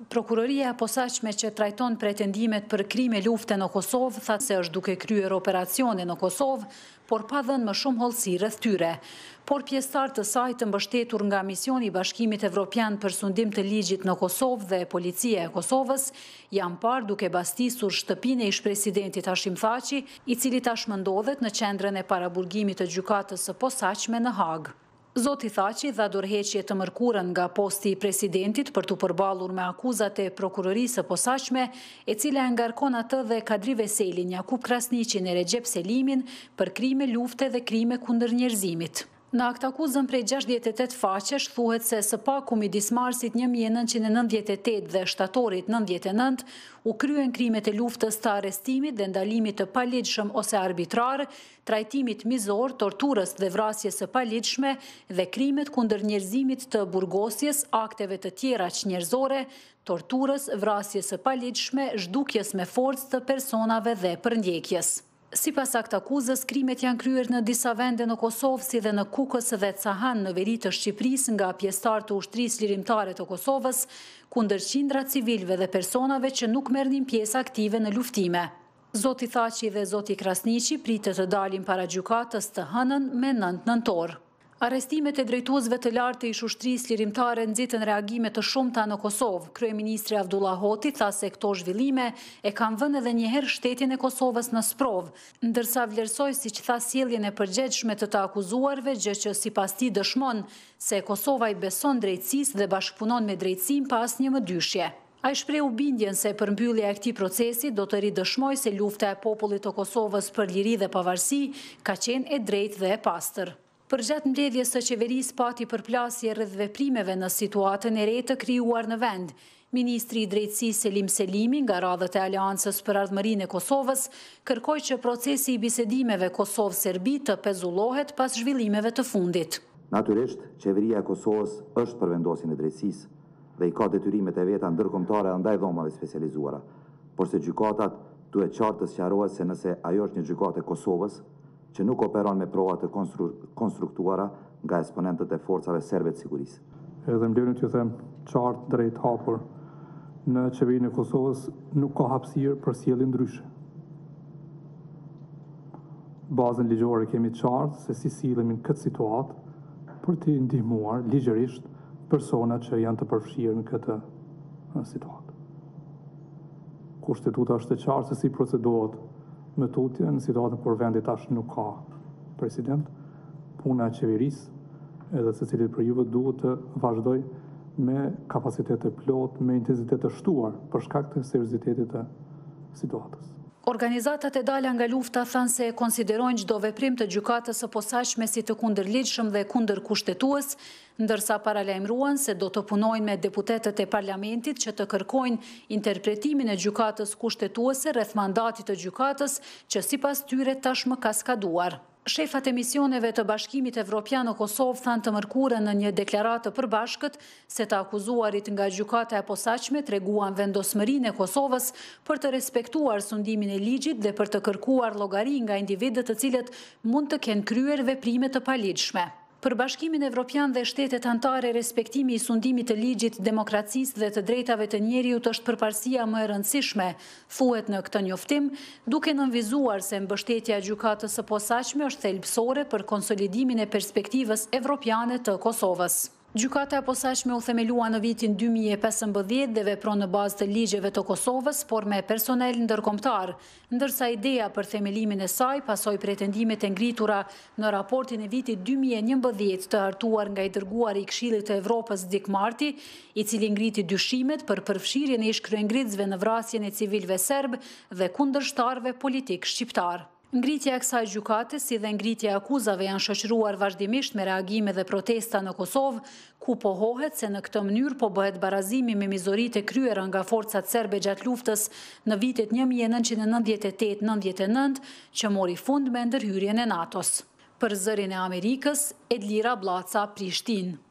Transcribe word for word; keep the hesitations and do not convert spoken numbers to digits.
Prokuroria e posaçme që trajton pretendimet për krime lufte në Kosovë tha se është duke kryer operacione në Kosovë, por pa dhënë më shumë hollësi rreth tyre. Por pjesëtar të saj të mbështetur nga Misioni i Bashkimit Evropian për sundim të ligjit në Kosovë dhe Policia e Kosovës janë parë duke bastisur shtëpinë e ish-presidentit Hashim Thaçi, i cili tashmë ndodhet në qendrën e paraburgimit të gjykatës së posaçme në Hagë. Zoti Thaçi dha dorëheqje të mërkurën nga posti i presidentit për të përballur me akuzat e prokurorisë së posaçme, e cila e ngarkon atë dhe Kadri Veselin, Jakub Krasniqin e Recep Selimin për krime lufte dhe krime kundër njerëzimit. Në akt akuzën prej gjashtëdhjetë e tetë faqesh thuhet se së paku midis marsit një mijë e nëntëqind e nëntëdhjetë e tetë dhe shtatorit nëntëdhjetë e nëntë u kryen krimet e luftës të arrestimit dhe ndalimit të paligjshëm ose arbitrar, trajtimit mizor, torturës dhe vrasjes së paligjshme dhe krimet kundër njerëzimit të burgosjes, akteve të tjera çnjerëzore, torturës, vrasjes së paligjshme, zhdukjes me forcë të personave dhe përndjekjes. Sipas akt akuzës, krimet janë kryer në disa vende në Kosovë, si dhe në Kukës dhe Cahan në veri të Shqipërisë nga pjesëtar të ushtrisë lirimtare të Kosovës, kundër qindra civilëve dhe personave që nuk merrnin pjesë aktive në luftime. Zoti Thaçi dhe zoti Krasniqi pritet të dalin para gjykatës të hënën me nëntë nëntor. Arrestimet e drejtuesve të lartë të ish-ushtrisë lirimtare nxitën reagime të shumta në Kosovë. Kryeministri Abdullah Hoti tha se këto zhvillime e kanë vënë edhe një herë shtetin e Kosovës në sprovë, ndërsa vlerësoi, siç tha, sjelljen e përgjegjshme të të akuzuarve, gjë që sipas tij dëshmon se Kosova i beson drejtësisë dhe bashkëpunon me drejtësinë pa asnjë mëdyshje. Ai shprehu bindjen se përmbyllja e këtij procesi do të ridëshmojë se lufta e popullit të Kosovës për liri dhe pavarësi ka qenë e drejtë dhe e pastër. Përgjatë mbledhjes së qeverisë pati përplasje rreth veprimeve në situatën e re të krijuar në vend. Ministri i Drejtësisë Selim Selimi, nga radhët e Aleancës për Ardhmërinë e Kosovës, kërkoi që procesi i bisedimeve Kosovë-Serbi të pezullohet pas zhvillimeve të fundit. Natyrisht, qeveria e Kosovës është për vendosjen e drejtësisë dhe i ka detyrimet e veta ndërkombëtare ndaj dhomave specializuara, por se gjykatat duhet qartë të sqarohet se nëse ajo është një gjykatë e Kosovës që nuk operon me prova të konstru, konstruktuara nga eksponentët e forcave serbe të sigurisë. Edhe mbledhni t'ju them qartë, drejt, hapur, në qeverinë e Kosovës nuk ka hapësirë për sjellje ndryshe. Bazën ligjore kemi qartë se si sillemi në këtë situatë për të ndihmuar ligjërisht persona që janë të përfshirë në këtë situatë. Kushtetuta është e qartë se si procedohet me tutje në situatën kur vendi tash nuk ka president, puna e qeverisë edhe secilit për juve duhet të vazhdoj me kapacitet e plot, me intensitet të shtuar për shkak të seriozitetit të situatës. Organizatat e dala nga lufta thanë se konsiderojnë çdo veprim të gjykatës së posaçme si të kundërligjshëm dhe kundërkushtetues, ndërsa paralajmëruan se do të punojnë me deputetët e parlamentit që të kërkojnë interpretimin e gjykatës kushtetuese rreth mandatit të gjykatës që sipas tyre tashmë ka skaduar. Shefat e misioneve të Bashkimit Evropian në Kosovë thanë të mërkurën në një deklaratë përbashkët se të akuzuarit nga gjykata e posaçme treguan vendosmërinë e Kosovës për të respektuar sundimin e ligjit dhe për të kërkuar llogari nga individët të cilët mund të kenë kryer veprime të paligjshme. Për Bashkimin Evropian dhe shtetet anëtare, respektimi i sundimit të ligjit, demokracisë dhe të drejtave të njeriut është përparësia më e rëndësishme, thuhet në këtë njoftim, duke nënvizuar se mbështetja e gjykatës së posaçme është thelbësore për konsolidimin e perspektivës evropiane të Kosovës. Gjykata e posaçme u themelua në vitin dy mijë e pesëmbëdhjetë dhe vepron në bazë të ligjeve të Kosovës, por me personel ndërkombëtar, ndërsa ideja për themelimin e saj pasoi pretendimet e ngritura në raportin e vitit dy mijë e njëmbëdhjetë të hartuar nga i dërguari i Këshillit të Evropës Dick Marty, i cili ngriti dyshimet për përfshirjen e ish-kryengritzëve në vrasjen e civilëve serb dhe kundërshtarëve politik shqiptar. Ngritja e kësaj gjykate si dhe ngritja e akuzave janë shoqëruar vazhdimisht me reagime dhe protesta në Kosovë, ku pohohet se në këtë mënyrë po bëhet barazimi me mizoritë e kryera nga forcat serbe gjatë luftës në vitet një mijë e nëntëqind e nëntëdhjetë e tetë nëntëdhjetë e nëntë, që mori fund me ndërhyrjen e NATO-s. Për Zërin e Amerikës, Edlira Blaca, Prishtinë.